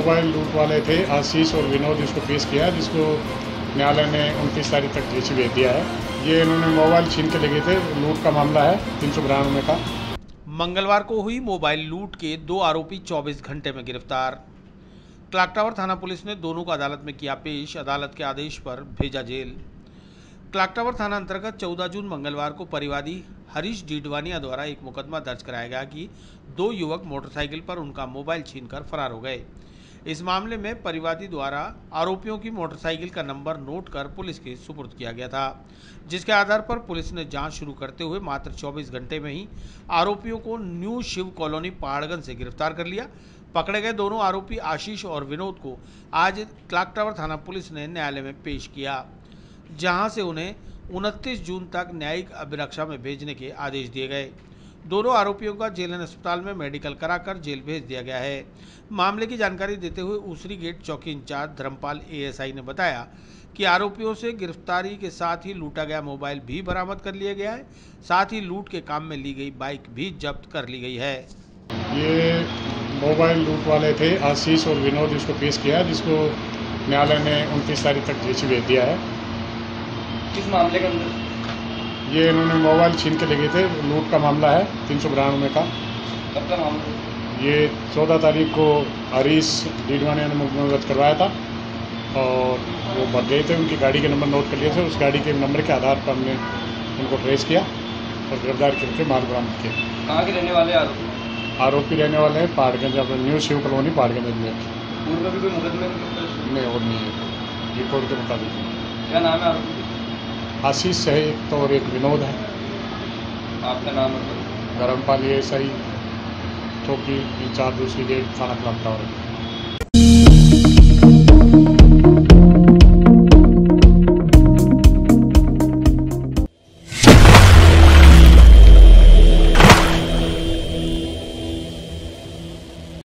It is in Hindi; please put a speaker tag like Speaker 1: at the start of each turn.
Speaker 1: मोबाइल लूट वाले थे आशीष और विनोद, इसको पेश किया, जिसको न्यायालय ने 29 तारीख तक जेल भेज दिया है। ये इन्होंने मोबाइल छीन के ले गए थे। लूट का मामला है 392 का।
Speaker 2: मंगलवार को हुई मोबाइल लूट के 2 आरोपी 24 घंटे में गिरफ्तार। क्लॉक टावर थाना पुलिस ने दोनों को अदालत में किया पेश, अदालत के आदेश पर भेजा जेल। क्लॉक टावर थाना अंतर्गत 14 जून मंगलवार को परिवादी हरीश डीडवानिया द्वारा एक मुकदमा दर्ज कराया गया कि 2 युवक मोटरसाइकिल पर उनका मोबाइल छीनकर फरार हो गए। इस मामले में परिवादी द्वारा आरोपियों की मोटरसाइकिल का नंबर नोट कर पुलिस के सुपुर्द किया गया था, जिसके आधार पर पुलिस ने जांच शुरू करते हुए मात्र 24 घंटे में ही आरोपियों को न्यू शिव कॉलोनी पहाड़गंज से गिरफ्तार कर लिया। पकड़े गए दोनों आरोपी आशीष और विनोद को आज क्लॉक टावर थाना पुलिस ने न्यायालय में पेश किया, जहां से उन्हें 29 जून तक न्यायिक अभिरक्षा में भेजने के आदेश दिए गए। दोनों आरोपियों का जेएलएन अस्पताल में मेडिकल कराकर जेल भेज दिया गया है। मामले की जानकारी देते हुए ऊसरी गेट चौकी इंचार्ज धर्मपाल एएसआई ने बताया कि आरोपियों से गिरफ्तारी के साथ ही लूटा गया मोबाइल भी बरामद कर लिया गया है, साथ ही लूट के काम में ली गई बाइक भी जब्त कर ली गई है।
Speaker 1: ये मोबाइल लूट वाले थे आशीष और विनोद, इसको पेश किया, जिसको न्यायालय ने 29 तारीख तक जेल भेज दिया है।
Speaker 3: किस मामले के अंदर?
Speaker 1: ये इन्होंने मोबाइल छीन के ले गए थे। लूट का मामला है 392 का।
Speaker 3: कब का मामला?
Speaker 1: ये 14 तारीख को हरीश डीडवानिया ने मुकदमा दर्ज करवाया था और वो भाग गए थे। उनकी गाड़ी के नंबर नोट कर लिए थे। उस गाड़ी के नंबर के आधार पर हमने उनको ट्रेस किया और गिरफ्तार करके माल बरामद किया।
Speaker 3: कहाँ के रहने वाले आरोपी?
Speaker 1: आरोपी रहने वाले हैं पहाड़गंज, अपने न्यू शिव कॉलोनी पहाड़गंज में।
Speaker 3: पूर्व में भी कोई मुकदमे?
Speaker 1: नहीं, और नहीं है रिपोर्ट के मुताबिक।
Speaker 3: क्या नाम है आरोपी?
Speaker 1: आशीष है एक तो, और एक विनोद है।
Speaker 3: आपका नाम है?
Speaker 1: धर्मपाल एएसआई चौकी इंचार्ज दूसरी गेट थाना क्लॉक टावर।